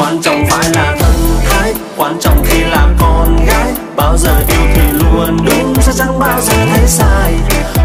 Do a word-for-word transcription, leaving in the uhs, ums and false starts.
Quan trọng phải là thân thái, quan trọng khi là con gái. Bao giờ yêu thì luôn đúng, sẽ chẳng bao giờ thấy sai.